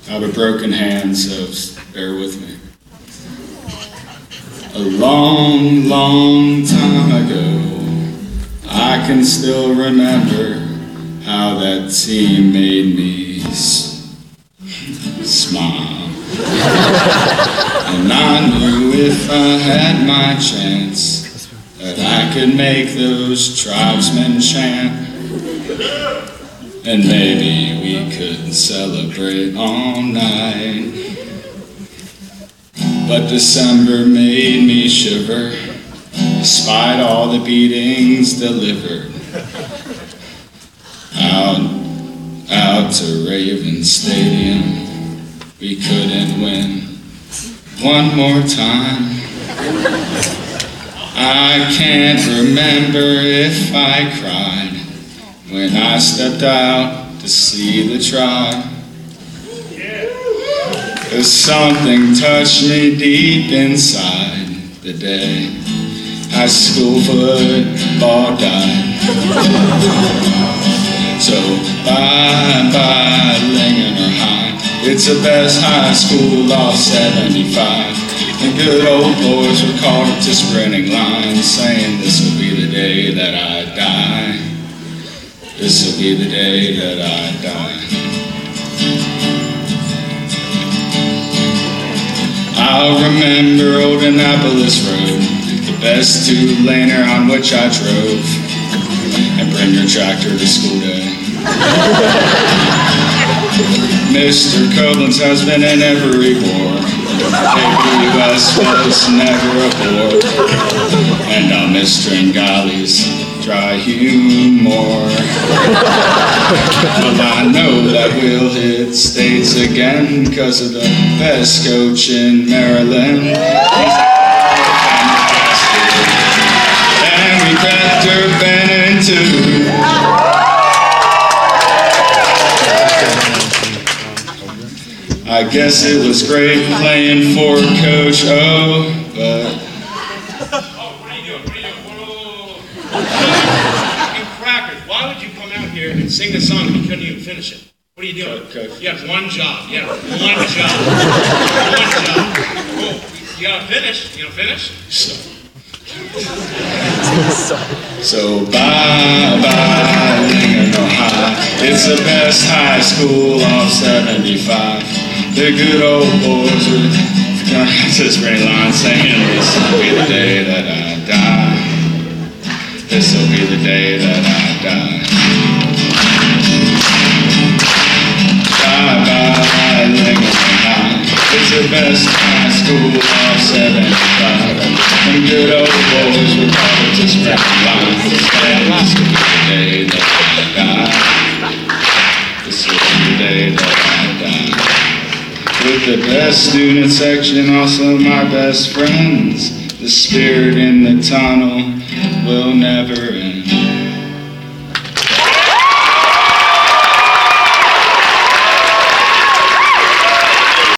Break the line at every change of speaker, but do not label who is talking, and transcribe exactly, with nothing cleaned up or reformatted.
I have a broken hand, so bear with me. A long, long time ago, I can still remember how that team made me s- smile. And I knew if I had my chance that I could make those tribesmen chant. And maybe we could celebrate all night. But December made me shiver, despite all the beatings delivered. Out, out to Raven Stadium, we couldn't win one more time. I can't remember if I cried when I stepped out to see the tribe. Cause something touched me deep inside the day high school football died. So bye bye Lingener High, it's the best high school off seventy-five. The good old boys were called up to sprinting lines, saying this will be the day that I die. This will be the day that I die. I'll remember old Annapolis Road, the best two-laner on which I drove, and bring your tractor to school day. Mister Koblenz has been in every war. J B West was never a bore. And I'll miss Stringali's dry humor. Well, I know that we'll hit states again because of the best coach in Maryland. He's and we cracked her Bennett too. I guess it was great playing for Coach O, but...
Oh, what are you doing? What are you doing? Whoa, whoa, whoa. You crackers, why would you come out here and sing the song and you couldn't even finish it? What are you doing?
Coach.
You have one job. You have one job. One job. Oh, you gotta finish. You gotta finish?
So, so bye bye Lingener High, it's the best high school off seventy-five. The good old boys were going to spring line saying this will be the day that I die. This will be the day that I die. Bye bye Lingener High, it's the best high school off seventy-five. The good old boys were going to spring line saying this will be the day that I die. This will be the day that I die. With the best student section, also my best friends. The spirit in the tunnel will never end.